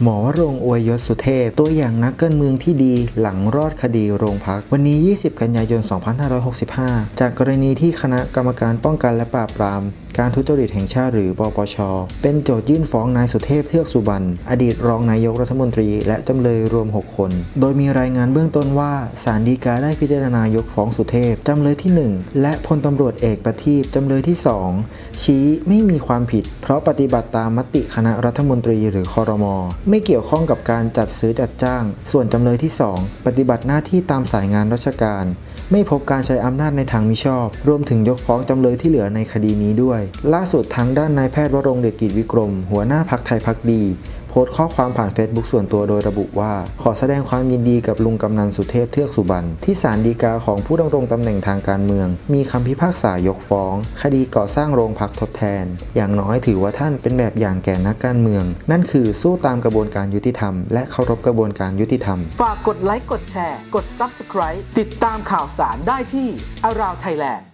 หมอวรงค์อวยยศสุเทพตัวอย่างนักการเมืองที่ดีหลังรอดคดีโรงพักวันนี้20กันยายน2565จากกรณีที่คณะกรรมการป้องกันและปราบปรามการทุจริตแห่งชาติหรือปปช.เป็นโจทยื่นฟ้องนายสุเทพเทือกสุบรรณอดีตรองนายกรัฐมนตรีและจำเลยรวม6คนโดยมีรายงานเบื้องต้นว่าศาลฎีกาได้พิจารณายกฟ้องสุเทพจำเลยที่1และพลตำรวจเอกประทีปจำเลยที่2ชี้ไม่มีความผิดเพราะปฏิบัติตามมติคณะรัฐมนตรีหรือครม.ไม่เกี่ยวข้องกับการจัดซื้อจัดจ้างส่วนจำเลยที่2ปฏิบัติหน้าที่ตามสายงานราชการไม่พบการใช้อำนาจในทางมิชอบรวมถึงยกฟ้องจำเลยที่เหลือในคดีนี้ด้วยล่าสุดทางด้านนายแพทย์วรงค์เดชกิจวิกรมหัวหน้าพรรคไทยพักดีโพสต์ข้อความผ่าน Facebook ส่วนตัวโดยระบุว่าขอแสดงความยินดีกับลุงกำนันสุเทพเทือกสุบรรณที่ศาลฎีกาของผู้ดำรงตำแหน่งทางการเมืองมีคำพิพากษายกฟ้องคดีก่อสร้างโรงพักทดแทนอย่างน้อยถือว่าท่านเป็นแบบอย่างแก่นักการเมืองนั่นคือสู้ตามกระบวนการยุติธรรมและเคารพกระบวนการยุติธรรมฝากกดไลค์กดแชร์กด Subscribe ติดตามข่าวสารได้ที่ Around Thailand